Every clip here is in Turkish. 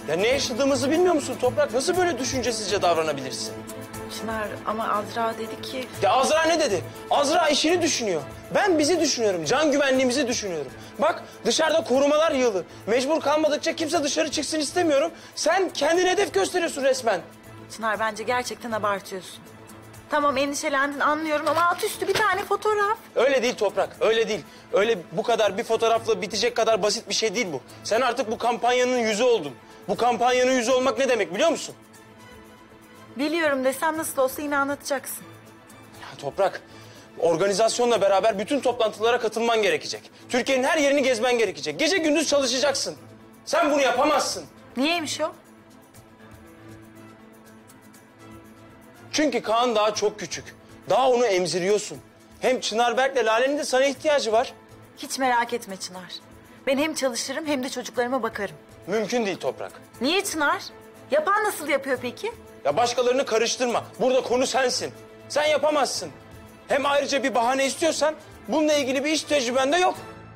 Ya ne yaşadığımızı bilmiyor musun Toprak? Nasıl böyle düşüncesizce davranabilirsin? Çınar ama Azra dedi ki... Ya Azra ne dedi? Azra işini düşünüyor. Ben bizi düşünüyorum, can güvenliğimizi düşünüyorum. Bak dışarıda korumalar yığılı. Mecbur kalmadıkça kimse dışarı çıksın istemiyorum. Sen kendine hedef gösteriyorsun resmen. Çınar bence gerçekten abartıyorsun. Tamam endişelendin anlıyorum ama alt üstü bir tane fotoğraf. Öyle değil Toprak, öyle değil. Öyle bu kadar bir fotoğrafla bitecek kadar basit bir şey değil bu. Sen artık bu kampanyanın yüzü oldun. Bu kampanyanın yüzü olmak ne demek biliyor musun? Biliyorum desem nasıl olsa yine anlatacaksın. Ya Toprak, organizasyonla beraber bütün toplantılara katılman gerekecek. Türkiye'nin her yerini gezmen gerekecek. Gece gündüz çalışacaksın. Sen bunu yapamazsın. Niyeymiş o? Çünkü Kaan daha çok küçük. Daha onu emziriyorsun. Hem Çınar Berk'le Lale'nin de sana ihtiyacı var. Hiç merak etme Çınar. Ben hem çalışırım hem de çocuklarıma bakarım. Mümkün değil Toprak. Niye Çınar? Yapan nasıl yapıyor peki? Ya başkalarını karıştırma. Burada konu sensin. Sen yapamazsın. Hem ayrıca bir bahane istiyorsan bununla ilgili bir iş tecrüben de yok.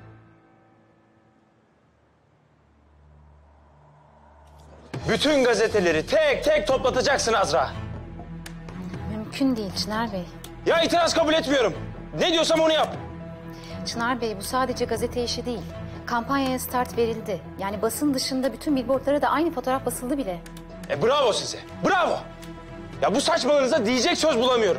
Bütün gazeteleri tek tek toplatacaksın Azra. Mümkün değil Çınar Bey. Ya itiraz kabul etmiyorum. Ne diyorsam onu yap. Çınar Bey bu sadece gazete işi değil. Kampanyaya start verildi. Yani basın dışında bütün billboardlara da aynı fotoğraf basıldı bile. Bravo size. Bravo. Ya bu saçmalığınıza diyecek söz bulamıyorum.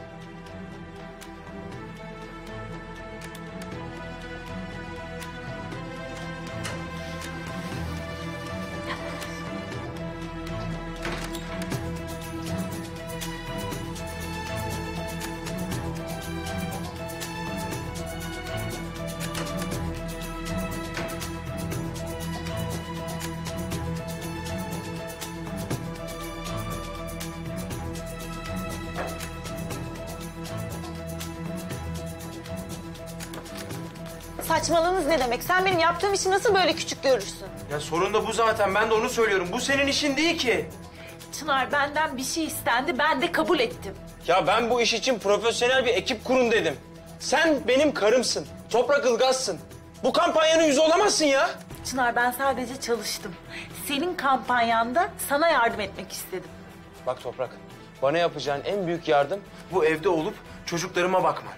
Saçmalığınız ne demek? Sen benim yaptığım işi nasıl böyle küçük görürsün? Ya sorun da bu zaten. Ben de onu söylüyorum. Bu senin işin değil ki. Çınar benden bir şey istendi ben de kabul ettim. Ya ben bu iş için profesyonel bir ekip kurun dedim. Sen benim karımsın. Toprak Ilgaz'sın. Bu kampanyanın yüzü olamazsın ya. Çınar ben sadece çalıştım. Senin kampanyanda sana yardım etmek istedim. Bak Toprak, bana yapacağın en büyük yardım bu evde olup çocuklarıma bakman.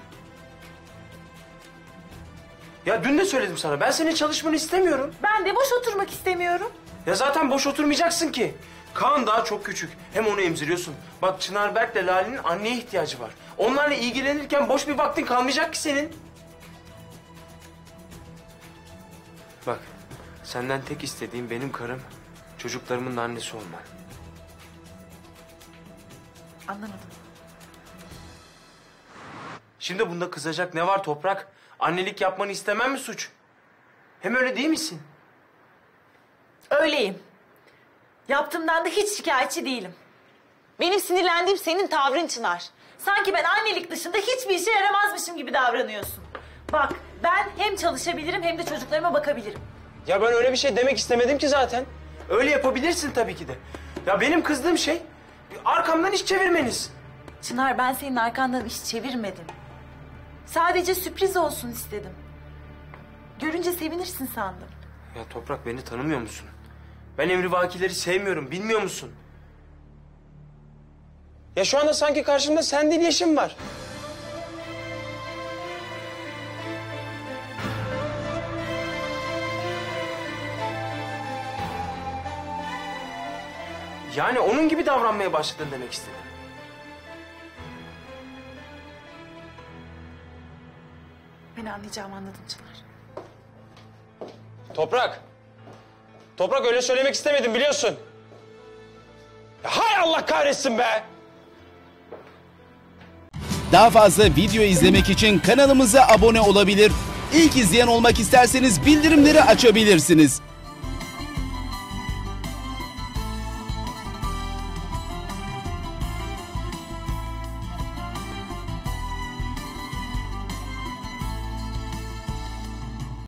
Ya dün de söyledim sana. Ben senin çalışmanı istemiyorum. Ben de boş oturmak istemiyorum. Ya zaten boş oturmayacaksın ki. Kaan daha çok küçük. Hem onu emziriyorsun. Bak Çınar Berk'le Lale'nin anneye ihtiyacı var. Onlarla ilgilenirken boş bir vaktin kalmayacak ki senin. Bak, senden tek istediğim benim karım, çocuklarımın da annesi olman. Anlamadım. Şimdi bunda kızacak ne var Toprak? Annelik yapmanı istemem mi suç? Hem öyle değil misin? Öyleyim. Yaptığımdan da hiç şikayetçi değilim. Benim sinirlendiğim senin tavrın Çınar. Sanki ben annelik dışında hiçbir işe yaramazmışım gibi davranıyorsun. Bak ben hem çalışabilirim hem de çocuklarıma bakabilirim. Ya ben öyle bir şey demek istemedim ki zaten. Öyle yapabilirsin tabii ki de. Ya benim kızdığım şey arkamdan iş çevirmeniz. Çınar ben senin arkandan iş çevirmedim. Sadece sürpriz olsun istedim. Görünce sevinirsin sandım. Ya Toprak beni tanımıyor musun? Ben emrivakileri sevmiyorum, bilmiyor musun? Ya şu anda sanki karşımda sen değil Yeşim var. Yani onun gibi davranmaya başladın demek istedim. Beni anlayacağımı anladım Çınar. Toprak. Toprak öyle söylemek istemedim biliyorsun. Ya hay Allah kahretsin be! Daha fazla video izlemek için kanalımıza abone olabilir. İlk izleyen olmak isterseniz bildirimleri açabilirsiniz.